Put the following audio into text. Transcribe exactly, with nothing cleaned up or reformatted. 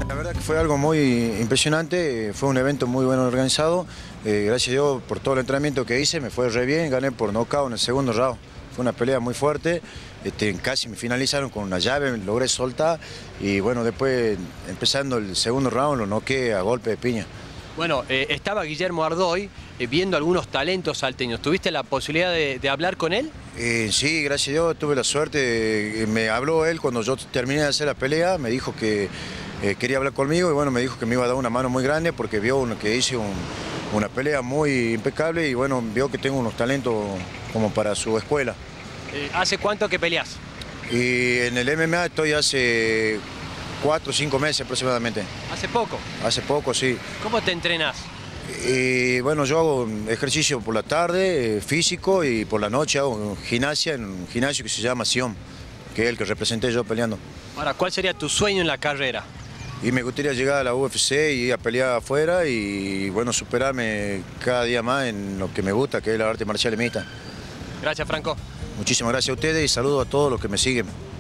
La verdad que fue algo muy impresionante, fue un evento muy bueno organizado, eh, gracias a Dios por todo el entrenamiento que hice, me fue re bien, gané por nocaut en el segundo round. Fue una pelea muy fuerte, este, casi me finalizaron con una llave, me logré soltar y bueno, después empezando el segundo round lo noqué a golpe de piña. Bueno, eh, estaba Guillermo Ardoy eh, viendo algunos talentos salteños. ¿Tuviste la posibilidad de, de hablar con él? Eh, sí, gracias a Dios tuve la suerte, eh, me habló él cuando yo terminé de hacer la pelea, me dijo que eh, quería hablar conmigo y bueno, me dijo que me iba a dar una mano muy grande porque vio uno que hice un, una pelea muy impecable y bueno, vio que tengo unos talentos como para su escuela. Eh, ¿Hace cuánto que peleás? Y en el M M A estoy hace cuatro o cinco meses aproximadamente. ¿Hace poco? Hace poco, sí. ¿Cómo te entrenás? Y bueno, yo hago ejercicio por la tarde, eh, físico, y por la noche hago gimnasia en un gimnasio que se llama Sion, que es el que representé yo peleando. Ahora, ¿cuál sería tu sueño en la carrera? Y me gustaría llegar a la U F C y ir a pelear afuera y bueno, superarme cada día más en lo que me gusta, que es la arte marcial mixta. Gracias, Franco. Muchísimas gracias a ustedes y saludos a todos los que me siguen.